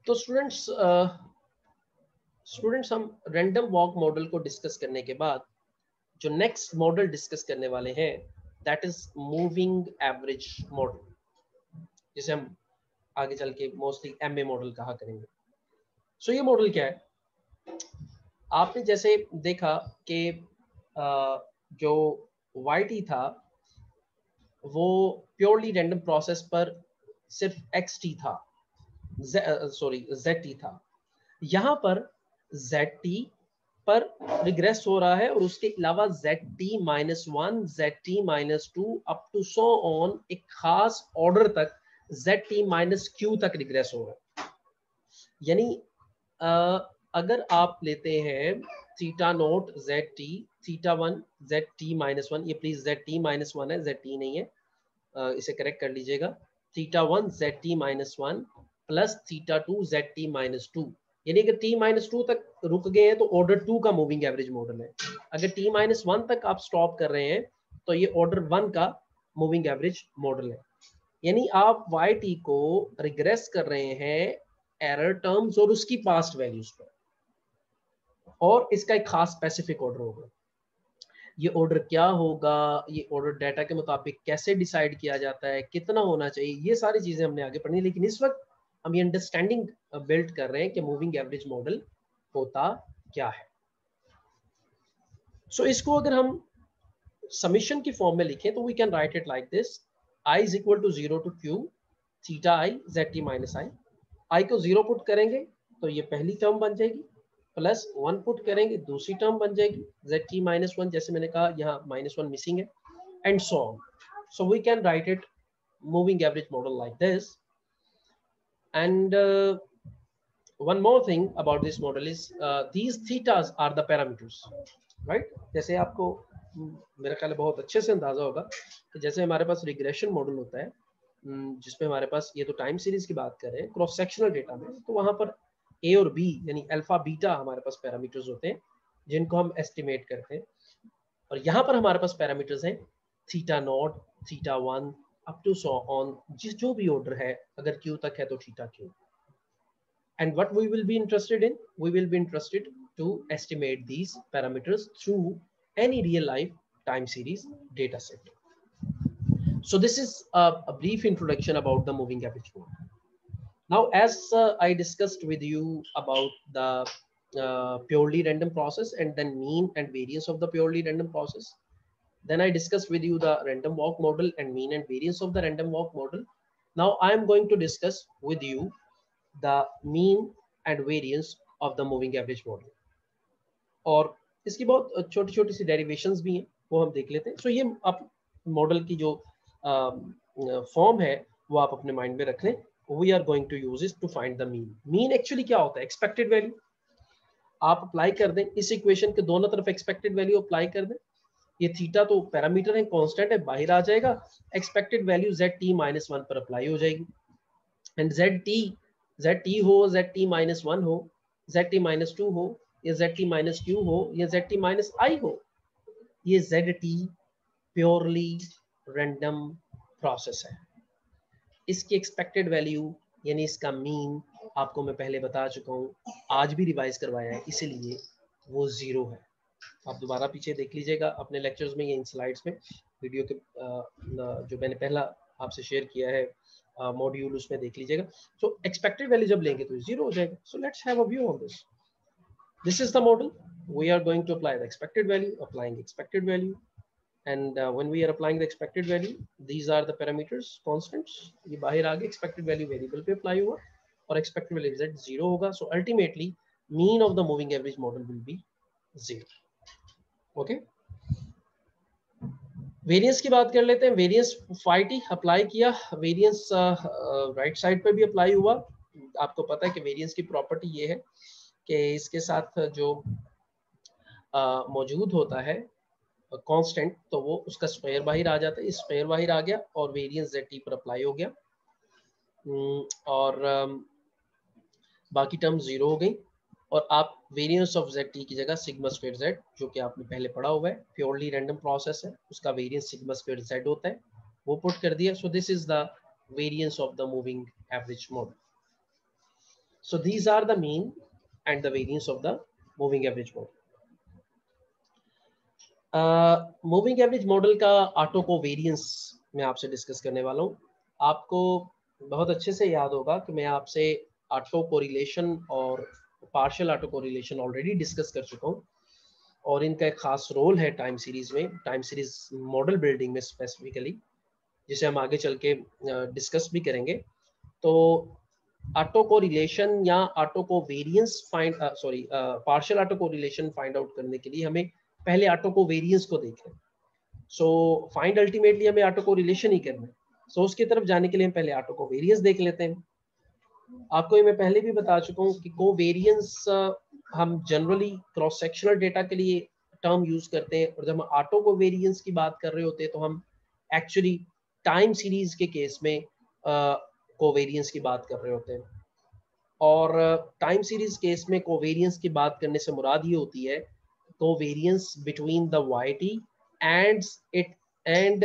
तो स्टूडेंट्स हम random walk model को डिस्कस करने के बाद जो नेक्स्ट मॉडल डिस्कस करने वाले हैं that is moving average model, जिसे हम आगे चल के मोस्टली एमए मॉडल कहा करेंगे। सो ये मॉडल क्या है? आपने जैसे देखा कि जो YT था वो प्योरली रैंडम प्रोसेस पर सिर्फ XT था, ZT था। यहाँ पर ZT पर रिग्रेस हो रहा है और उसके अलावा ZT-1, ZT-2 up to so on एक खास ऑर्डर तक ZT-Q तक रिग्रेस हो रहा है। यानी अगर आप लेते हैं theta note ZT, theta 1 ZT-1, ये प्लीज ZT-1 है, ZT नहीं है, इसे करेक्ट कर लीजिएगा। Theta 1 ZT-1 plus theta 2 ZT-2, यानी अगर T-2 तक रुक गए हैं तो ऑर्डर 2 का मूविंग एवरेज मॉडल है। अगर T-1 तक आप स्टॉप कर रहे हैं तो ये ऑर्डर 1 का मूविंग एवरेज मॉडल है। यानी आप YT को रिग्रेस कर रहे हैं एरर टर्म्स और उसकी पास्ट वैल्यूज पर, और इसका एक खास स्पेसिफिक ऑर्डर होगा। ये ऑर्डर क्या होगा, ये ऑर्डर डाटा के मुताबिक कैसे डिसाइड किया जाता है, कितना होना चाहिए, ये सारी चीजें हमने आगे पढ़नी। लेकिन इस वक्त हम ये अंडरस्टैंडिंग बिल्ड कर रहे हैं कि मूविंग एवरेज मॉडल होता क्या है। सो इसको अगर हम समीशन की फॉर्म में लिखें तो we can write it like this: I is equal to 0 to Q theta I ZT minus I। I को 0 पुट करेंगे तो ये पहली टर्म बन जाएगी, प्लस 1 पुट करेंगे दूसरी टर्म बन जाएगी ZT-1, जैसे मैंने कहा यहाँ -1 मिसिंग है, and so on. So we can write it moving average model like this. And one more thing about this model is these thetas are the parameters, right? जैसे आपको मेरा ख्याल है बहुत अच्छे से अंदाजा होगा कि जैसे हमारे पास रिग्रेशन मॉडल होता है जिसमें हमारे पास, ये तो टाइम सीरीज की बात करें क्रॉस सेक्शनल डेटा में, तो वहां पर A और B यानी अल्फा बीटा हमारे पास पैरामीटर्स होते हैं जिनको हम एस्टिमेट करते हैं, और यहाँ पर हमारे पास पैरामीटर्स हैं theta naught, theta 1 up to so on, जो भी ऑर्डर है, अगर Q तक है तो theta Q। And what we will be interested in? We will be interested to estimate these parameters through any real life time series data set. So this is a brief introduction about the moving average model. Now, as I discussed with you about the purely random process and then mean and variance of the purely random process, then I discussed with you the random walk model and mean and variance of the random walk model. Now I am going to discuss with you the mean and variance of the moving average model, और इसकी बहुत छोटी छोटी सी derivations भी हैं, वो हम देख लेते हैं। सो ये आप मॉडल की जो फॉर्म है वो आप अपने माइंड में रख लें। We are going to use it to find the mean. Mean actually क्या होता है? एक्सपेक्टेड वैल्यू आप अप्लाई कर दें, इस इक्वेशन के दोनों तरफ एक्सपेक्टेड वैल्यू अप्लाई कर दें। ये थीटा तो पैरामीटर है, कांस्टेंट है, बाहर आ जाएगा, एक्सपेक्टेड वैल्यू ZT-1 पर अप्लाई हो जाएगी, एंड ZT हो, ZT-1 हो, ZT-2 हो, या ZT-Q हो, या ZT-I हो, ये ZT प्योरली रैंडम प्रोसेस है। इसकी एक्सपेक्टेड वैल्यू यानी इसका मीन आपको मैं पहले बता चुका हूँ, आज भी रिवाइज करवाया है, इसीलिए वो 0 है। आप दोबारा पीछे देख लीजिएगा अपने लेक्चर्स में, ये इन स्लाइड्स में, वीडियो के जो मैंने पहला आपसे शेयर किया है मॉड्यूल, उसमें देख लीजिएगा। सो एक्सपेक्टेड वैल्यू जब लेंगे तो 0 हो जाएगा। So let's have a view on this. This is the model. We are going to apply the expected value, applying expected value, and when we are applying the expected value, these are the parameters, constants. ये बाहर आगे expected value variable पे apply हुआ और expected value z 0 होगा. So ultimately, mean of the moving average model will be 0. Okay. Variance की बात कर लेते हैं। वेरिएंस फाइटी अप्लाई किया, वेरिएंस राइट साइड पे भी अप्लाई हुआ। आपको पता है कि वेरिएंस की प्रॉपर्टी ये है कि इसके साथ जो मौजूद होता है कांस्टेंट, तो वो उसका स्क्वायर बाहर आ जाता है, इस स्क्वायर बाहर आ गया और वेरिएंस ZT पर अप्लाई हो गया, और बाकी टर्म 0 हो गई, और आप वेरिएंस ऑफ ZT की जगह सिग्मा स्क्वायर Z, जो कि आपने पहले पढ़ा हुआ है, प्योरली रैंडम प्रोसेस है, उसका वेरिएंस सिग्मा स्क्वायर Z होता है, वो पुट कर दिया। So this is the variance of the moving average model. So these are the mean and the variance of the moving average model. Moving average model का auto covariance मैं आपसे discuss करने वाला हूँ. आपको बहुत अच्छे से याद होगा कि मैं आपसे ऑटो कोरिलेशन और partial auto correlation already discuss कर चुका हूँ और इनका एक खास रोल है टाइम सीरीज में, टाइम सीरीज मॉडल बिल्डिंग में स्पेसिफिकली, जिसे हम आगे चल के डिस्कस भी करेंगे. तो ऑटो कोरिलेशन या auto covariance partial auto correlation find out करने के लिए हमें पहले ऑटो कोवेरियंस को देखें. सो फाइंड अल्टीमेटली हमें ऑटो कोरिलेशन ही करना है. सो उसकी तरफ जाने के लिए हम पहले ऑटो कोवेरियंस देख लेते हैं. आपको ये मैं पहले भी बता चुका हूँ कि कोवेरियंस हम जनरली क्रॉस सेक्शनल डेटा के लिए टर्म यूज करते हैं, और जब हम ऑटो कोवेरियंस की बात कर रहे होते हैं तो हम एक्चुअली टाइम सीरीज के केस में कोवेरियंस की बात कर रहे होते हैं. और टाइम सीरीज केस में कोवेरियंस की बात करने से मुराद ये होती है covariance between the yt and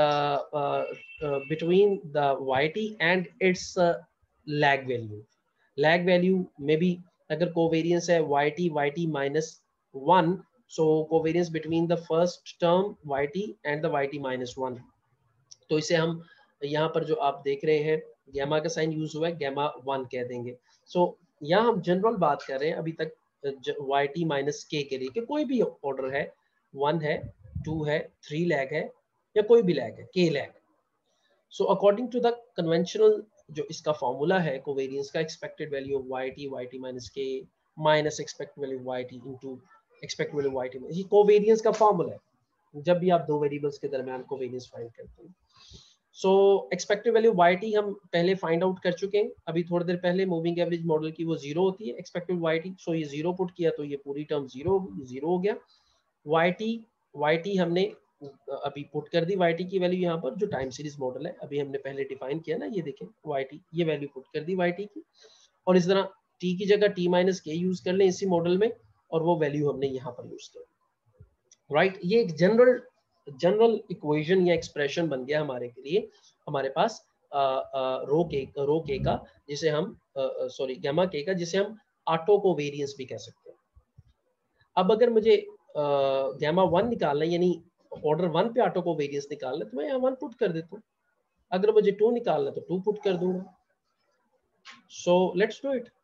between the yt and its lag value. lag value में भी अगर covariance है yt minus 1, so covariance between the first term yt and the yt minus 1. तो इसे हम यहाँ पर जो आप देख रहे हैं गैमा का साइन यूज हुआ है, गैमा 1 कह देंगे. सो यहाँ हम जनरल बात कर रहे हैं अभी तक yt माइनस के लिए कि कोई भी ऑर्डर है, 1 है, 2 है, 3 लैग है या कोई भी लैग है, k lag. So according to the conventional जो इसका फॉर्मूला है कोवेरियंस का, expected value of yt minus k minus expected value yt into expected value yt. ये कोवेरियंस का फॉर्मूला है जब भी आप दो वेरिएबल्स के दरमियान कोवेरियंस फाइंड करते हैं. सो एक्सपेक्टेड वैल्यू yt हम पहले फाइंड आउट कर चुके हैं अभी थोड़ी देर पहले. मूविंग एवरेज मॉडल की वो 0 होती है एक्सपेक्टेड yt. सो ये 0 पुट किया तो ये पूरी टर्म 0 हो गया. yt हमने अभी पुट कर दी, yt की वैल्यू यहाँ पर जो टाइम सीरीज मॉडल है अभी हमने पहले डिफाइन किया ना, ये देखें yt, ये वैल्यू पुट कर दी yt की, और इस तरह t की जगह t माइनस के यूज कर लें इसी मॉडल में, और वो वैल्यू हमने यहाँ पर यूज कर. राइट, ये एक जनरल इक्वेशन या एक्सप्रेशन बन गया हमारे के लिए, हमारे पास रो के का जिसे हम गैमा के का जिसे हम ऑटो कोवेरियंस भी कह सकते हैं. अब अगर मुझे गैमा 1 निकालना है, यानी ऑर्डर 1 पे ऑटो कोवेरियंस निकालना है, तो मैं यहाँ 1 पुट कर देता हूँ. अगर मुझे 2 निकालना है तो 2 पुट कर दूंगा. So let's do it.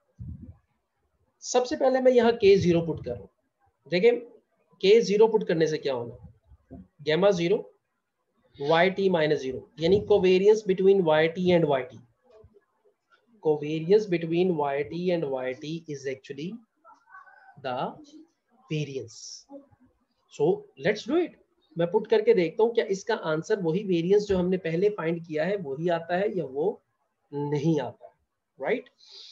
सबसे पहले मैं यहाँ k 0 पुट कर रहा हूँ. देखिए k 0 पुट करने से क्या होना, गैमा 0 yt माइनस 0, यानी covariance between yt and yt. Covariance between yt and yt is actually the variance. So let's do it. मैं पुट करके देखता हूँ क्या इसका आंसर वही वेरियंस जो हमने पहले फाइंड किया है वही आता है या वो नहीं आता है. राइट,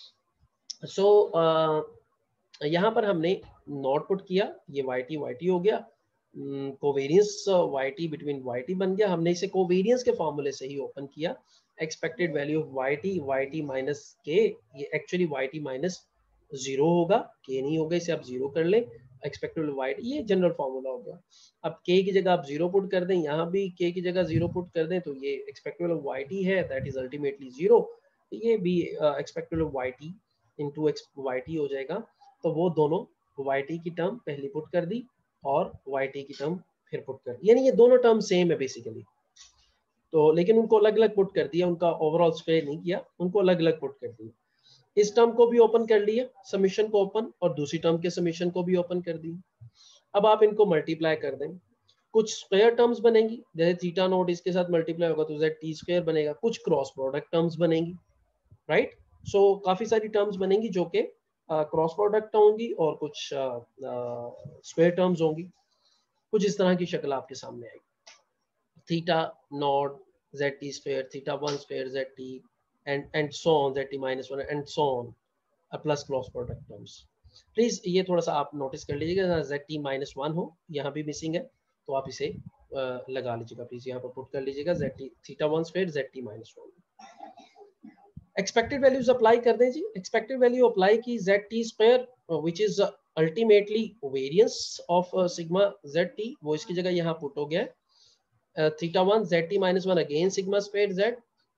सो यहाँ पर हमने नॉट पुट किया, ये yt हो गया, कोवेरियंस yt बिटवीन yt बन गया. हमने इसे कोवेरियंस के फॉर्मूले से ही ओपन किया. Expected value of yt minus k, ये एक्चुअली yt माइनस 0 होगा, k नहीं होगा, इसे आप 0 कर लें. एक्सपेक्टेड वैल्यू yt, ये जनरल फॉर्मूला हो गया. अब k की जगह आप 0 पुट कर दें, यहाँ भी k की जगह 0 पुट कर दें, तो ये एक्सपेक्टेड वैल्यू yt है, दैट इज अल्टीमेटली 0. ये भी expected value yt into yt हो जाएगा. तो वो दोनों yt की टर्म पहली पुट कर दी और yt की टर्म फिर पुट कर दी, यानी ये दोनों टर्म सेम है बेसिकली. तो लेकिन उनको अलग अलग पुट कर दिया, उनका ओवरऑल स्क्वायर नहीं किया, उनको अलग अलग पुट कर दिया. इस टर्म को भी ओपन कर लिया, समीशन को ओपन, और दूसरी टर्म के समीशन को भी ओपन कर दी. अब आप इनको मल्टीप्लाई कर दें, कुछ स्क्वायर टर्म्स बनेंगी, जैसे थीटा नॉट इसके साथ मल्टीप्लाई होगा तो zt स्क्वायर बनेगा. कुछ क्रॉस प्रोडक्ट टर्म्स बनेंगी. राइट, सो काफी सारी टर्म्स बनेंगी जो कि क्रॉस प्रोडक्ट होंगी और कुछ स्क्वायर टर्म्स होंगी. कुछ इस तरह की शक्ल आपके सामने आएगी. Theta not zt square, theta 1 square zt, and so on zt minus 1 and so on plus cross product terms. Please ये थोड़ा सा आप नोटिस कर लीजिएगा, zt माइनस 1 हो, यहाँ भी मिसिंग है, तो आप इसे लगा लीजिएगा प्लीज, यहाँ पर पुट कर लीजिएगा zt theta 1 square zt minus 1. Expected values apply कर दें जी. एक्सपेक्टेड वैल्यू अप्लाई की zt square which is ultimately variance of sigma zt, वो इसकी जगह यहाँ पुट हो गया है. Theta 1 zt minus 1 again sigma square z,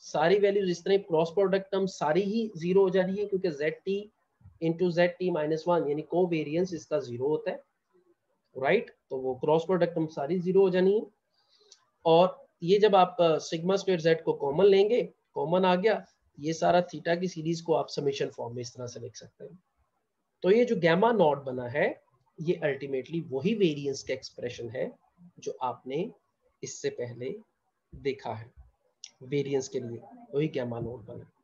सारी वैल्यूज इस तरह क्रॉस प्रोडक्ट टर्म सारी ही जीरो हो जा रही है क्योंकि ZT इंटू ZT-1 यानी कोवेरियंस इसका जीरो होता है, राइट। तो वो क्रॉस प्रोडक्ट टर्म सारी जीरो हो जानी है। और ये जब आप सिग्मा स्क्वायर जेड को कॉमन लेंगे, कॉमन आ गया, ये सारा थीटा की सीरीज को आप समेशन फॉर्म में इस तरह से लिख सकते हैं। तो ये जो गैमा नॉट बना है ये अल्टीमेटली वही वेरिएंस का एक्सप्रेशन है जो आपने इससे पहले देखा है। वेरिएंस के लिए वही गैमा नॉट बना।